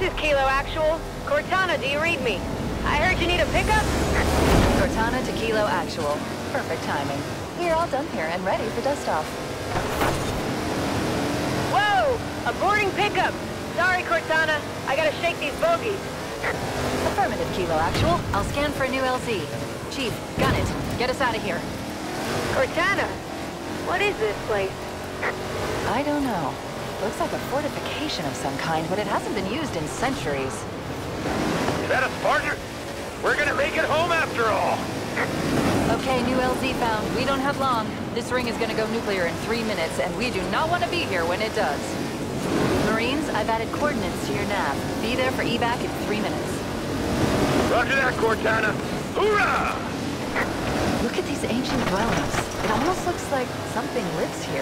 is Kilo Actual. Cortana, do you read me? I heard you need a pickup? Cortana to Kilo Actual. Perfect timing. We're all done here and ready for dust-off. Whoa! A boarding pickup! Sorry, Cortana. I gotta shake these bogies. Affirmative, Kilo Actual. I'll scan for a new LZ. Chief, gun it. Get us out of here. Cortana, what is this place? I don't know. Looks like a fortification of some kind, but it hasn't been used in centuries. Is that us, partner? We're gonna make it home after all! Okay, new LZ found. We don't have long. This ring is gonna go nuclear in 3 minutes, and we do not want to be here when it does. Marines, I've added coordinates to your nav. Be there for evac in 3 minutes. Roger that, Cortana! Hoorah! Look at these ancient dwellings. It almost looks like something lives here.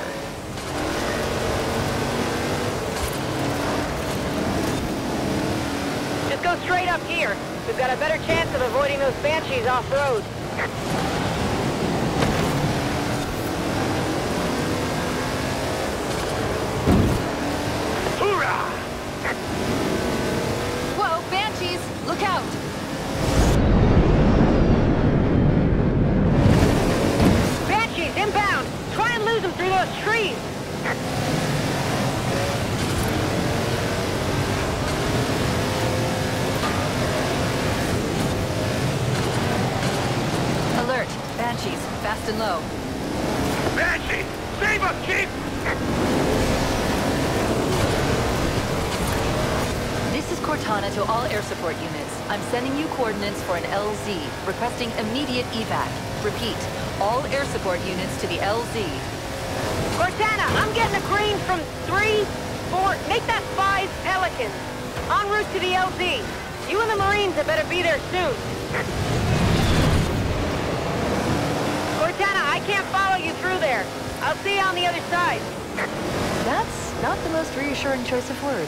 Just go straight up here. We've got a better chance of avoiding those Banshees off-road. Hoorah! Whoa, Banshees! Look out! Banshees, inbound! Try and lose them through those trees! Alert! Banshees, fast and low. Banshee! Save us, Chief! This is Cortana to all air support units. I'm sending you coordinates for an LZ, requesting immediate evac. Repeat, all air support units to the LZ. Cortana, I'm getting a green from 3, 4, make that 5 Pelicans. En route to the LZ. You and the Marines had better be there soon. Cortana, I can't follow you through there. I'll see you on the other side. That's not the most reassuring choice of words.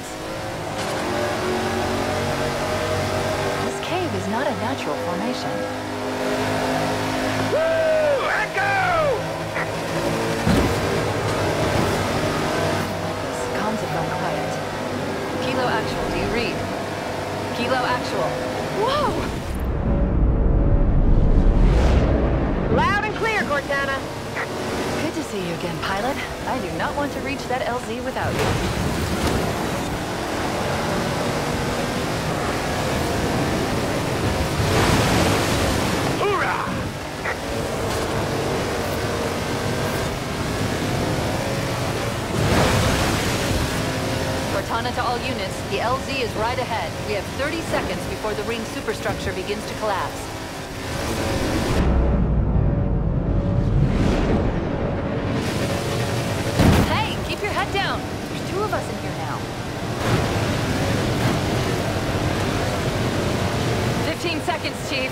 This cave is not a natural formation. Woo! Echo! Comms have gone quiet. Kilo Actual, do you read? Kilo Actual. Whoa! Loud and clear, Cortana. Good to see you again, pilot. I do not want to reach that LZ without you. Cortana to all units, the LZ is right ahead. We have 30 seconds before the ring superstructure begins to collapse. Hey, keep your head down. There's 2 of us in here now. 15 seconds, Chief.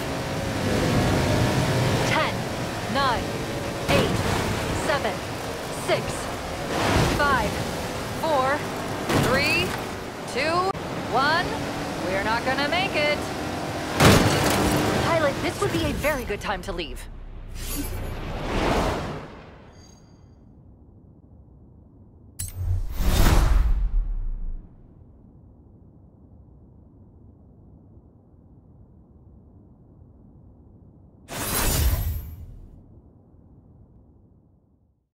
10, 9, 8, 7, 6, 5, 4, 3, 2, 1. We're not gonna make it. Pilot, this would be a very good time to leave.